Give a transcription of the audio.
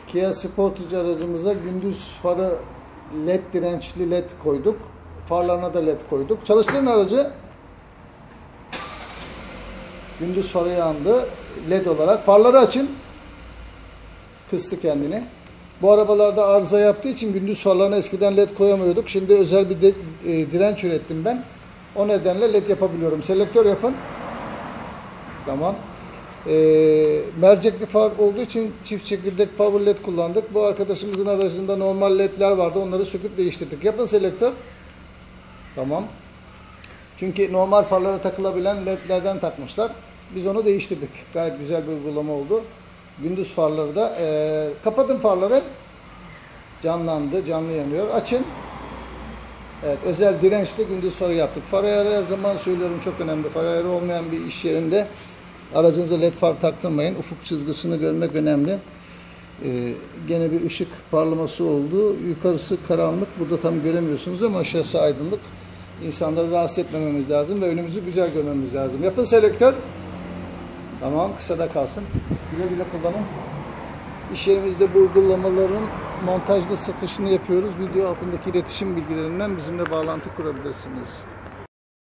Kia Sportage aracımıza gündüz farı led dirençli led koyduk. Farlarına da led koyduk. Çalıştırın aracı. Gündüz farı yandı. Led olarak. Farları açın. Kıstı kendini. Bu arabalarda arıza yaptığı için gündüz farlarına eskiden led koyamıyorduk. Şimdi özel bir direnç ürettim ben. O nedenle led yapabiliyorum. Selektör yapın. Tamam. Mercekli far olduğu için çift çekirdek power led kullandık. Bu arkadaşımızın aracında normal ledler vardı. Onları söküp değiştirdik. Yapın selektör. Tamam. Çünkü normal farlara takılabilen ledlerden takmışlar. Biz onu değiştirdik. Gayet güzel bir uygulama oldu. Gündüz farları da kapatın farları. Canlandı. Canlı yanıyor. Açın. Evet. Özel dirençli gündüz farı yaptık. Far ayarı her zaman söylüyorum çok önemli. Far ayarı olmayan bir iş yerinde aracınıza led far taktırmayın. Ufuk çizgisini görmek önemli. Gene bir ışık parlaması oldu. Yukarısı karanlık. Burada tam göremiyorsunuz ama aşağısı aydınlık. İnsanları rahatsız etmememiz lazım ve önümüzü güzel görmemiz lazım. Yapın selektör. Tamam. Kısa da kalsın. Güle güle kullanın. İş yerimizde bu uygulamaların montajda satışını yapıyoruz. Video altındaki iletişim bilgilerinden bizimle bağlantı kurabilirsiniz.